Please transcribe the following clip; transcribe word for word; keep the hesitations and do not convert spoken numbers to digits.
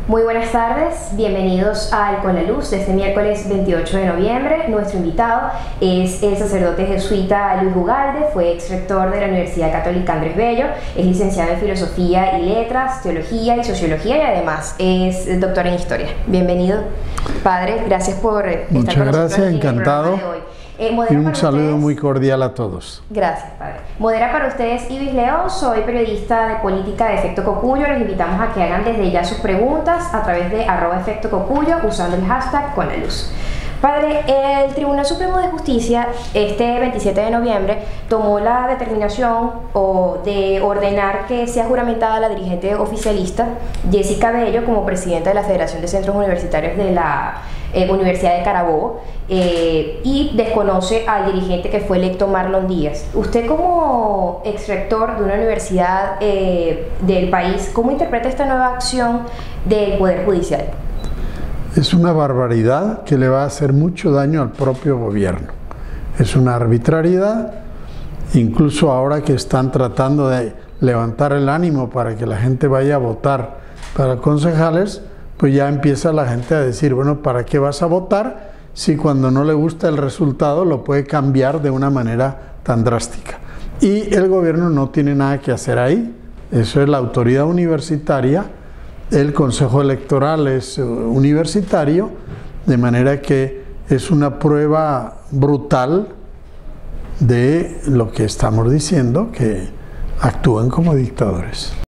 Muy buenas tardes, bienvenidos al Con la Luz de este miércoles veintiocho de noviembre. Nuestro invitado es el sacerdote jesuita Luis Ugalde, fue ex rector de la Universidad Católica Andrés Bello, es licenciado en Filosofía y Letras, Teología y Sociología y además es doctor en Historia. Bienvenido, padre, gracias por estar con nosotros. Muchas gracias, encantado. Eh, y un saludo ustedes, muy cordial a todos. Gracias, padre. Modera para ustedes Ibis León, soy periodista de política de Efecto Cocuyo. Les invitamos a que hagan desde ya sus preguntas a través de arroba Efecto Cocuyo usando el hashtag Con la Luz. Padre, el Tribunal Supremo de Justicia este veintisiete de noviembre tomó la determinación o de ordenar que sea juramentada la dirigente oficialista Jessica Bello como presidenta de la Federación de Centros Universitarios de la eh, Universidad de Carabobo eh, y desconoce al dirigente que fue electo Marlon Díaz. Usted como ex rector de una universidad eh, del país, ¿cómo interpreta esta nueva acción del Poder Judicial? Es una barbaridad que le va a hacer mucho daño al propio gobierno. Es una arbitrariedad, incluso ahora que están tratando de levantar el ánimo para que la gente vaya a votar para concejales, pues ya empieza la gente a decir, bueno, ¿para qué vas a votar si cuando no le gusta el resultado lo puede cambiar de una manera tan drástica? Y el gobierno no tiene nada que hacer ahí, eso es la autoridad universitaria. El Consejo Electoral es universitario, de manera que es una prueba brutal de lo que estamos diciendo, que actúan como dictadores.